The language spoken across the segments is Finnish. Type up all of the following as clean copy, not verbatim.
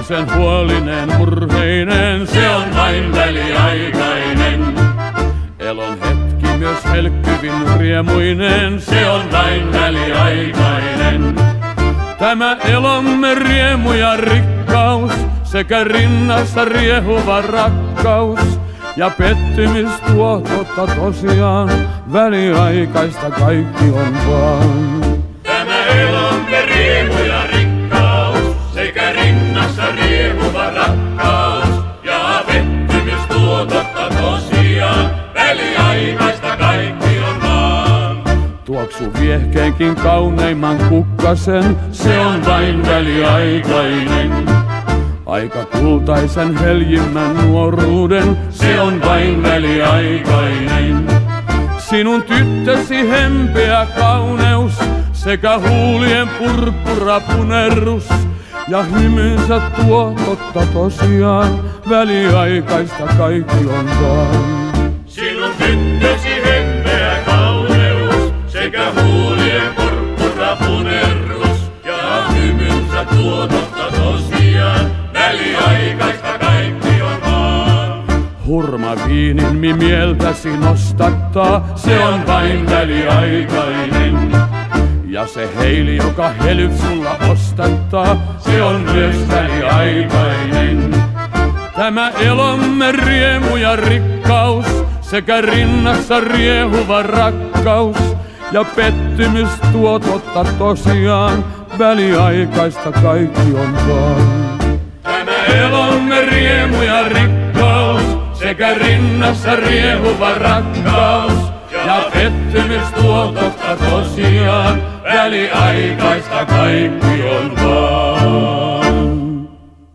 Pikkusen huolinen, murheinen, se on vain väliaikainen. Elon hetki myös helkkyvin riemuinen, se on vain väliaikainen. Tämä elomme riemu ja rikkaus, sekä rinnassa riehuva rakkaus. Ja pettymys tuo totta tosiaan, väliaikaista kaikki on vaan. Tämä elomme riemu ja rikkaus, sekä rinnassa riehuva rakkaus. Ja pettymys tuo totta tosiaan, väliaikaista kaikki on vaan. Tuoksu viehkeenkin kauneimman kukkasen, se on vain väliaikainen. Aika kultaisen heljimmän nuoruuden, se on vain väliaikainen. Sinun tyttösi hempeä kauneus, sekä huulien purppura punerrus. Ja hymynsä tuo totta tosiaan, väliaikaista kaikki on vaan. Sinun tyttösi hempeä kauneus, sekä huulien purppura punerrus. Ja hymynsä tuo totta tosiaan, väliaikaista kaikki on vaan. Hurma viininmi mieltäsi nostattaa, se on vain väliaikainen. Ja se heili, joka helyt sulla ostattaa, se on myös väliaikainen. Tämä elomme riemu ja rikkaus, sekä rinnassa riehuva rakkaus. Ja pettymys tuo totta tosiaan, väliaikaista kaikki on vaan. Elomme riemu ja rikkaus, sekä rinnassa riehuva rakkaus. Ja pettymys tuo totta tosiaan, väliaikaista kaikki on vaan.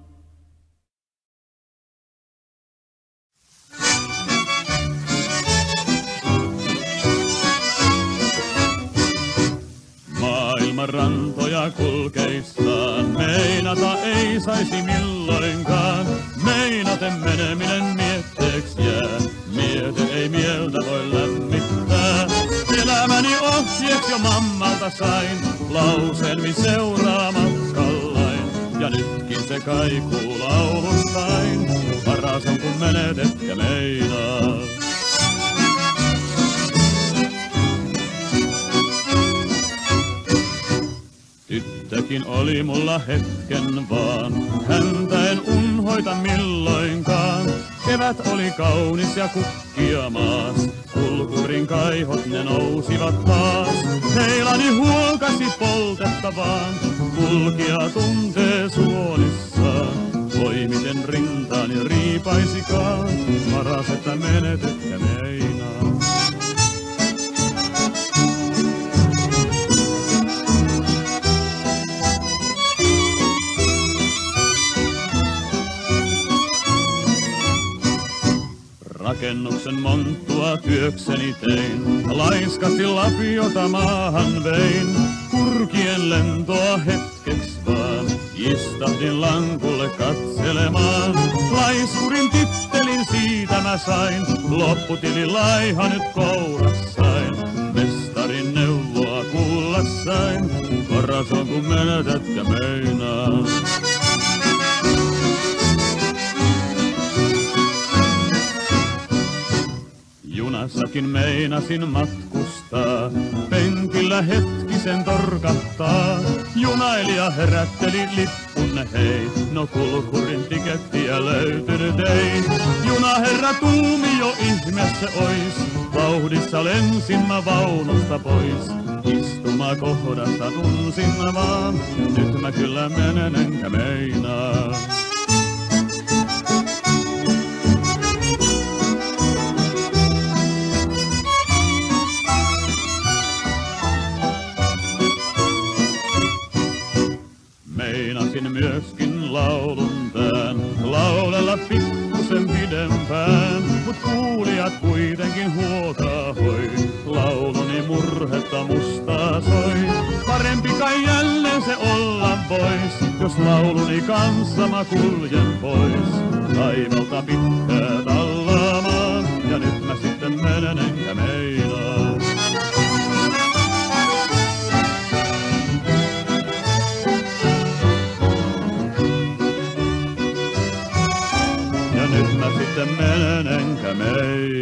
Maailman rantoja kulkeissaan, meinata ei saisi milloinkaan. Meinaten meneminen mietteeks jää, miete ei mieltä voi lämmittää. Elämäni ohjeeksi jo mammalta sain, lauseen mi seuraa matkallain. Ja nytkin se kaikuu laulustain, paras on kun menet etkä meinaa. Tyttökin oli mulla hetken vaan, häntä en unhoita milloinkaan. Kevät oli kaunis ja kukkia maas, kulkurin kaihot ne nousivat taas. Heilani huokasi poltettavaan, kulkija tuntee suonissaan. Voi miten rintaani riipaisikaan, paras että menet etkä meinaa. Rakennuksen monttua työkseni tein, laiskasti lapiota maahan vein. Kurkien lentoa hetkeks vaan, istahdin lankulle katselemaan. Laiskurin tittelin siitä mä sain, lopputili laiha nyt kourassain. Mestarin neuvoa kuulla sain, paras on kun menet etkä meinaa. Junassakin meinasin matkustaa, penkillä hetkisen torkahtaa. Junailija herätteli lippun hei, no kulkurin tikettiä löytynyt ei. Junaherra tuumi jo ihmeessä ois, vauhdissa lensin mä vaunusta pois. Istumakohdasta tunsin mä vaan, nyt mä kyllä menen enkä meinaa. Meinasin myöskin laulun tän, laulella pikkusen pidempään. Mut kuulijat kuitenkin huokaa hoi, lauluni murhetta mustaa soi. Parempi kai jälleen se olla vois, jos lauluni kanssa mä kuljen pois. Taivalta pitkää tallaamaan, ja nyt mä sitten menen enkä meinaa. sitten menen enkä mei.